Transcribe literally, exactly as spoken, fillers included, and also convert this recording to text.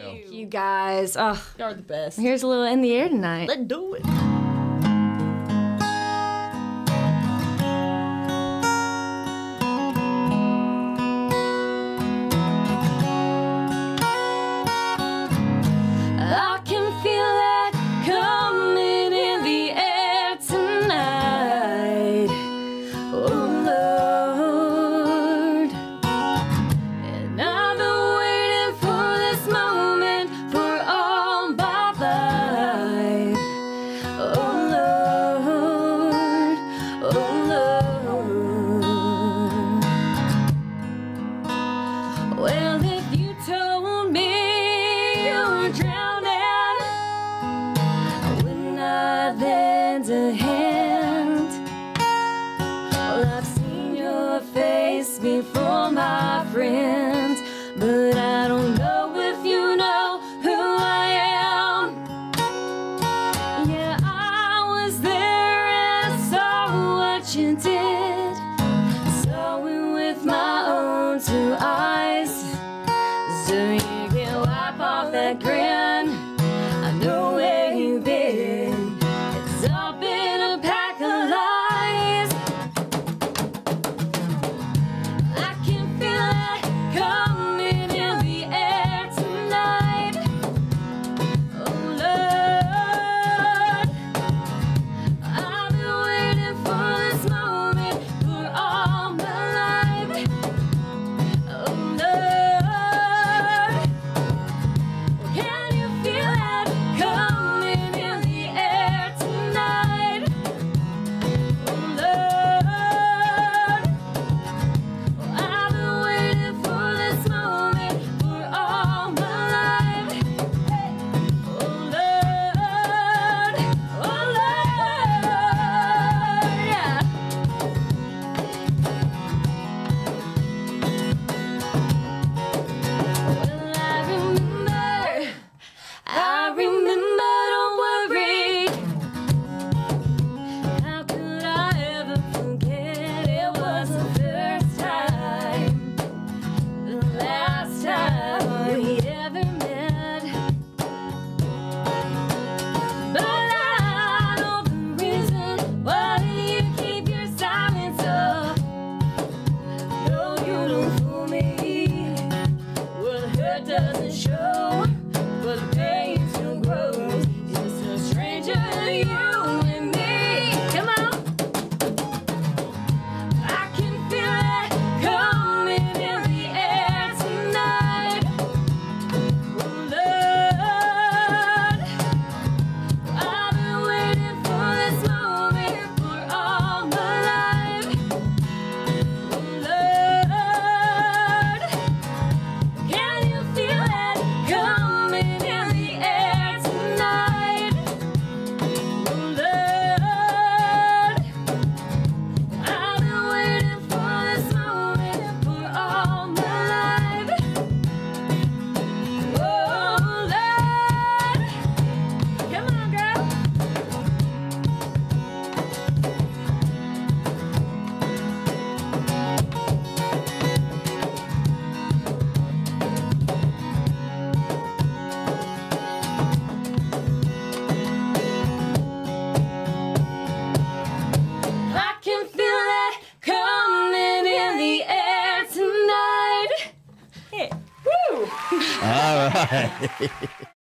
Thank you guys. Oh, You're the best. here's a little In the Air tonight. Let's do it. I can feel it coming in the air tonight. Oh Lord, and I've been waiting for this moment for all my life. Oh Lord, oh Lord. Well, if you told me you're drowning, I would not lend a hand. Well, I've seen your face before, my friend, but I don't know if you know who I am. Yeah, I was there and saw what you did. Saw it with my own two eyes. So you can wipe off that grin. I know where you've been. It's all been a pack of lies. I can feel it coming in the air tonight. Oh Lord, I've been waiting for this moment for all my life. Oh Lord, can you feel it coming in the air tonight? Oh Lord, I've been waiting for this moment for all my life. Oh Lord, oh Lord, yeah. Well, I remember, I remember, don't worry. How could I ever forget? It was the first time, the last time we ever met. But I know the reason why you keep your silence up. No, you don't fool me. Well, the hurt doesn't show, but the pain still grows. It's a stranger to you and me. Come on. I can feel it coming in the air tonight. Oh Lord, I've been waiting for this moment for all my life. Oh Lord, can you feel it coming in the air tonight? Oh Lord, I've been waiting for this moment for all my life. Oh Lord, come on, girl. I can feel it coming in the air tonight. Yeah. Woo! All right.